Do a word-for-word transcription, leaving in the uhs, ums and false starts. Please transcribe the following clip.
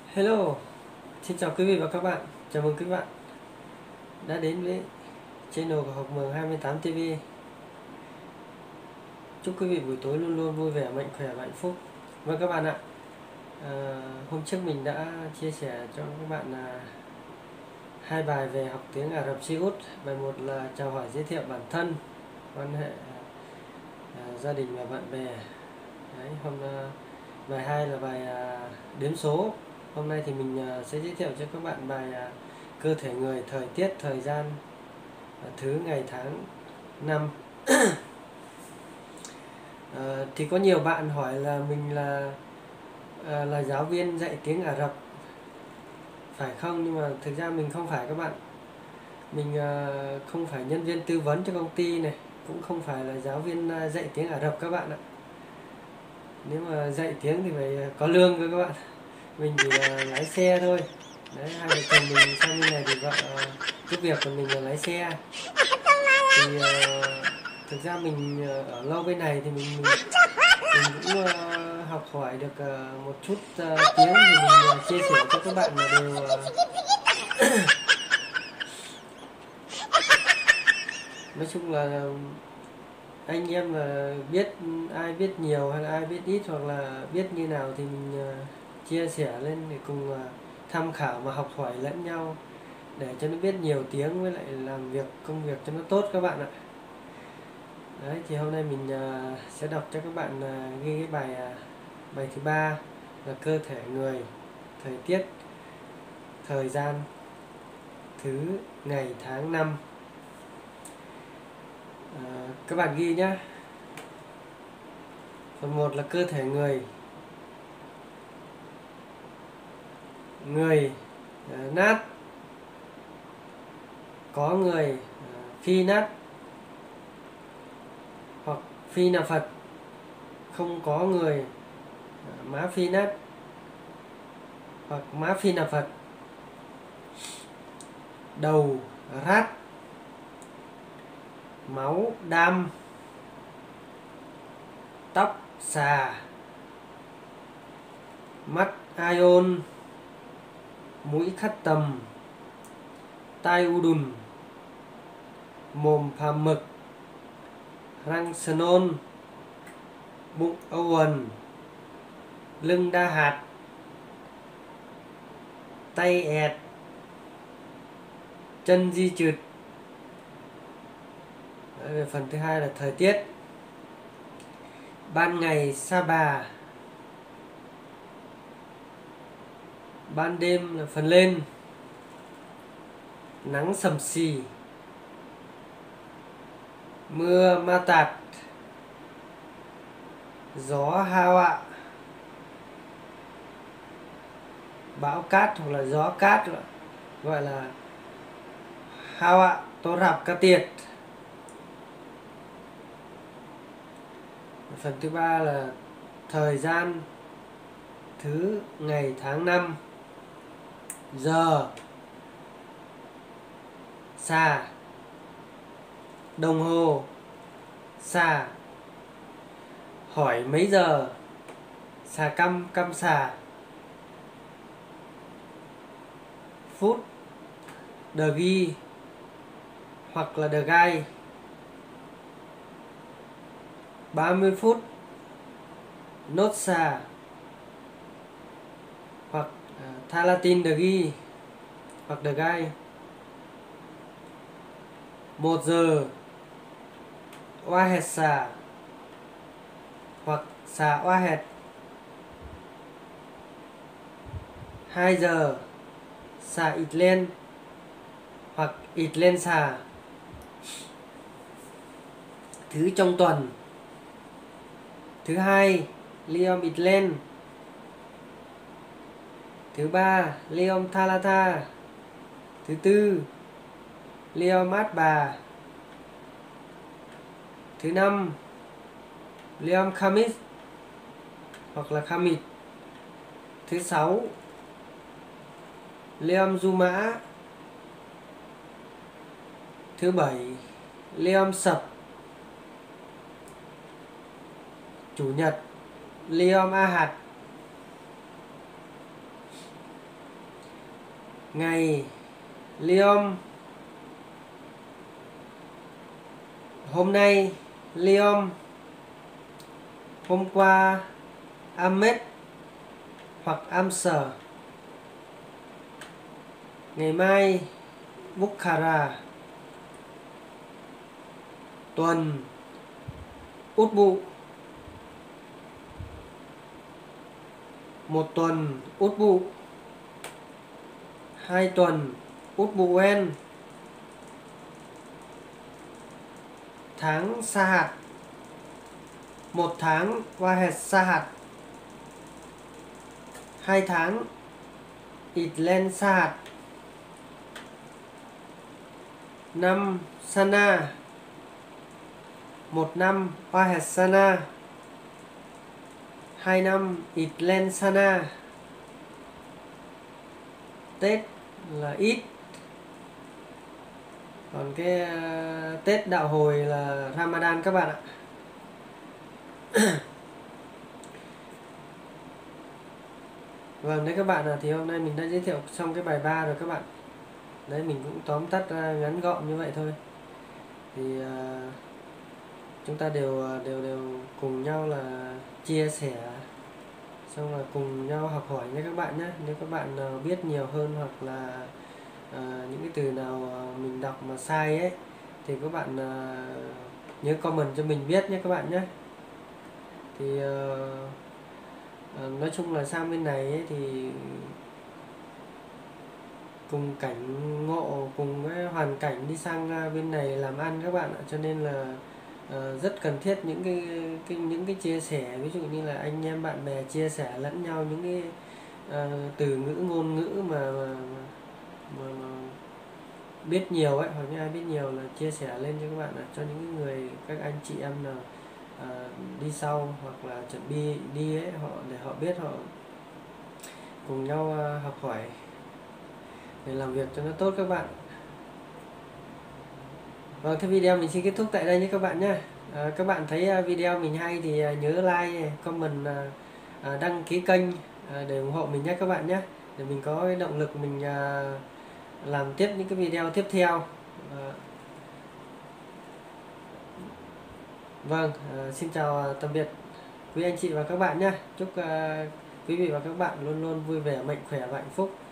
Hello, xin chào quý vị và các bạn. Chào mừng quý bạn đã đến với channel của Học Mường hai mươi tám ti vi. Chúc quý vị buổi tối luôn luôn vui vẻ, mạnh khỏe và hạnh phúc. Vâng các bạn ạ, à, hôm trước mình đã chia sẻ cho các bạn là hai bài về học tiếng Ả Rập Xê Út. Bài một là chào hỏi giới thiệu bản thân, quan hệ à, gia đình và bạn bè. Đấy, hôm à, bài hai là bài à, đếm số. Hôm nay thì mình à, sẽ giới thiệu cho các bạn bài à, cơ thể người, thời tiết, thời gian, à, thứ, ngày, tháng, năm. à, thì có nhiều bạn hỏi là mình là à, là giáo viên dạy tiếng Ả Rập phải không, nhưng mà thực ra mình không phải các bạn. Mình à, không phải nhân viên tư vấn cho công ty này, cũng không phải là giáo viên à, dạy tiếng Ả Rập các bạn ạ. Nếu mà dạy tiếng thì phải có lương cơ các bạn. Mình chỉ là lái xe thôi. Đấy, hai vợ chồng mình sang bên này thì vợ uh, giúp việc của mình là lái xe. Thì uh, thực ra mình uh, ở lâu bên này thì mình mình, mình cũng uh, học hỏi được uh, một chút uh, tiếng, thì mình uh, chia sẻ cho các bạn là đều uh, nói chung là anh em là biết, ai biết nhiều hay là ai biết ít hoặc là biết như nào thì mình uh, chia sẻ lên để cùng uh, tham khảo và học hỏi lẫn nhau, để cho nó biết nhiều tiếng với lại làm việc công việc cho nó tốt các bạn ạ. Đấy, thì hôm nay mình uh, sẽ đọc cho các bạn uh, ghi cái bài uh, bài thứ ba là cơ thể người, thời tiết, thời gian, thứ, ngày, tháng, năm. Uh, các bạn ghi nhé. Phần một là cơ thể người. Người uh, nát, có người, uh, phi nát hoặc phi là Phật, không có người, uh, má phi nát hoặc má phi là Phật. Đầu rát, máu đam, tóc xà, mắt ion, mũi khắt tầm, tai u đùn, mồm phà mực, răng sờ nôn, bụng âu ần, lưng đa hạt, tay ẹt, chân di trượt. Đấy, phần thứ hai là thời tiết. Ban ngày sa bà, ban đêm là phần lên, nắng sầm xì, mưa ma tạt, gió hao ạ, bão cát hoặc là gió cát, gọi là hao ạ tô rạp ca tiệt. Phần thứ ba là thời gian, thứ, ngày, tháng, năm. Giờ, xà, đồng hồ, xà, hỏi mấy giờ, xà căm, căm xà. Phút, đờ ghi hoặc là đờ gai. ba mươi phút, nốt xà hoặc uh, tha latin đờ ghi hoặc đờ gai. Một giờ, oa hẹt xà hoặc xà oa hẹt. Hai giờ, xà ịt lên hoặc ịt lên xà. Thứ trong tuần. Thứ hai, liom ịt lên. Thứ ba, liom thalatha. Thứ tư, liom át bà. Thứ năm, liom khamis hoặc là khamit. Thứ sáu, liom du mã. Thứ bảy, liom sập. Chủ nhật, liom ahad. ngày Liom, hôm nay Liom, hôm qua Ahmed hoặc Amser, ngày mai Bukhara, tuần Utbu, một tuần Utbu, hai tuần Utbuen, tháng Sahat, một tháng Wahed Sahat, hai tháng Itlen Sahat, năm Sana, một năm Wahed Sana, hai năm Itlen Sana. Tết là ít, còn cái uh, Tết đạo hồi là Ramadan các bạn ạ. Vâng, đấy các bạn ạ, thì hôm nay mình đã giới thiệu xong cái bài ba rồi các bạn. Đấy, mình cũng tóm tắt uh, ngắn gọn như vậy thôi. Thì uh, chúng ta đều đều đều cùng nhau là chia sẻ, xong là cùng nhau học hỏi nha các bạn nhé. Nếu các bạn nào biết nhiều hơn hoặc là à, những cái từ nào mình đọc mà sai ấy thì các bạn à, nhớ comment cho mình biết nhé các bạn nhé. Thì à, à, nói chung là sang bên này ấy, thì cùng cảnh ngộ, cùng cái hoàn cảnh đi sang bên này làm ăn các bạn ạ, cho nên là uh, rất cần thiết những cái, cái những cái chia sẻ, ví dụ như là anh em bạn bè chia sẻ lẫn nhau những cái uh, từ ngữ ngôn ngữ mà, mà, mà, mà biết nhiều ấy, hoặc như ai biết nhiều là chia sẻ lên cho các bạn ạ, cho những người các anh chị em nào uh, đi sau hoặc là chuẩn bị đi ấy, họ để họ biết, họ cùng nhau uh, học hỏi để làm việc cho nó tốt các bạn. Vâng, cái video mình xin kết thúc tại đây nhé các bạn nhé. À, các bạn thấy video mình hay thì nhớ like, comment, à, đăng ký kênh à, để ủng hộ mình nhé các bạn nhé, để mình có cái động lực mình à, làm tiếp những cái video tiếp theo. À, vâng, à, xin chào tạm biệt quý anh chị và các bạn nhé. Chúc à, quý vị và các bạn luôn luôn vui vẻ, mạnh khỏe và hạnh phúc.